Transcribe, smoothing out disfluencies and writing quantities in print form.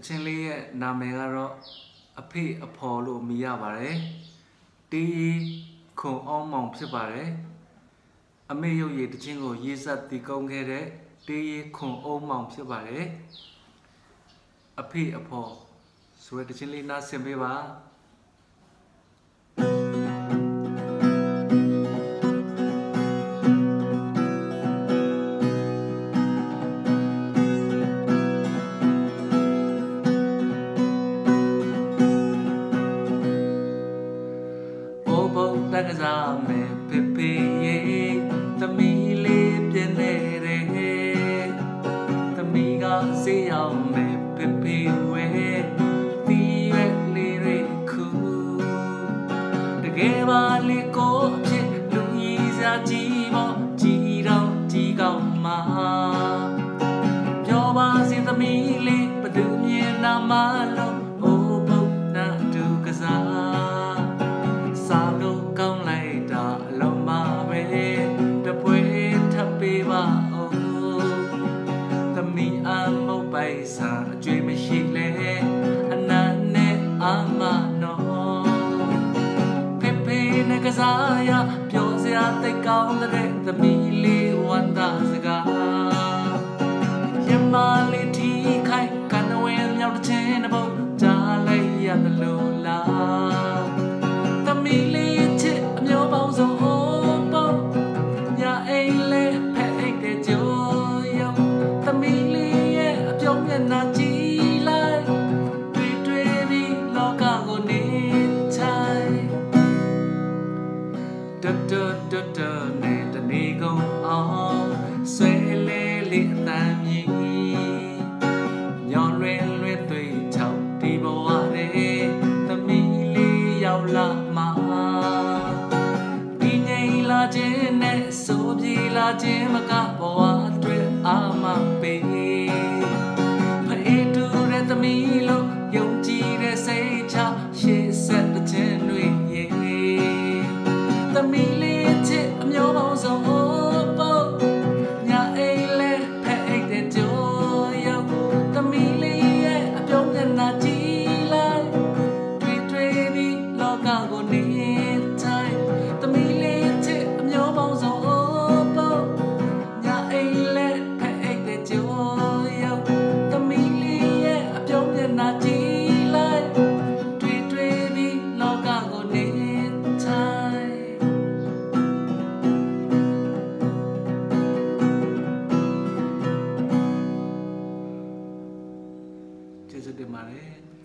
ချင်းလေးရဲ့နာမည်ကတော့အဖေအဖော်လို့မြည်ရပါတယ်တီးခွန်အောင်မောင်ဖြစ်ပါတယ်အမေရုပ်ရည်တချင်းကိုရေးဆက်တည်ကုန်းခဲ့တဲ့တီးခွန်အောင်မောင်ဖြစ်ပါတယ်အဖေအဖော်ဆိုတဲ့တချင်းလေးနားဆင်ပေးပါတက္ကစာမဲ့ဖေဖေရဲ့သမီးလေးပြင်းနေတယ်သမီးကစေးအောင်မဲ့ဖေဖေဝဲတီးရွက်လေးတွေခုတကယ်ပါလေကိုအဖြစ်လူကြီးစားကြီးပေါ့ကြီးတော့ကြီးကောင်းမှာပြောပါစေသမီးလေးဘသူမြင်နာမလို့အိုးဘုတ်နာတူကစားစာလို့ကောင်းလိုက်တာအလုံးမပဲတပွဲထပ်ပေးပါဦးသမီးအမုတ်ပိုက်စာအကျွေးမရှိလဲအနတ်နဲ့အမနော်ဖေဖေနဲ့ကစားရပြောစရာသိကောင်းတဲ့သမီးလေးဝမ်းသာစကားရမလေးထီခိုင်ကန်ဝဲမြောက်တဲ့ချင်းဘုံကြားလိုက်ရတယ်လို့လားသမီးလေးချစ်အမျိုးပေါင်းစုံဟောပေါ့ညာအိမ်လေးဖက်အိတ်တဲ့ကြိုးရုံသမီးလေးရဲ့အပြုံးမျက်နှာကြည့်လိုက်တွေ့ပြီးလောကကိုနေချိုင်တွတ်နဲ့တနေကုန်အောင်ဆွဲလေးအတန်မြည်ညောလွင်သွေးချောက်ဒီဘဝရဲ့သမီးလေးရောက်လာမှာဒီငိမ်လာခြင်းနဲ့ဆိုပြေလာခြင်းမကဘဝအတွက်အာမပေးဖအေးတူတဲ့သမီးလို့ယုံကြည်တဲ့စိတ်ချရှေ့ဆက်တဲ့ခြင်းတွေရဲ့သမီးလေးချစ်အမျိုးပေါင်းစုံပေါ့ညာအိမ်လဲဖက်အိတ်တဲ့ကြိုးရုပ်သမီးလေးရဲ့အပြုံးမျက်နှာကြည့်လိုက်တွေ့ပြီးလောကကိုနေထိုင်သမီးလေးချစ်အမျိုးပေါင်းစုံပေါ့ညာအိမ်လဲဖက်အိတ်တဲ့ကြိုးရုပ်သမီးလေးရဲ့အပြုံးမျက်နှာကြည့်လိုက်တွေ့ပြီးလောကကိုနေထိုင်ကျေးဇူးတင်ပါတယ်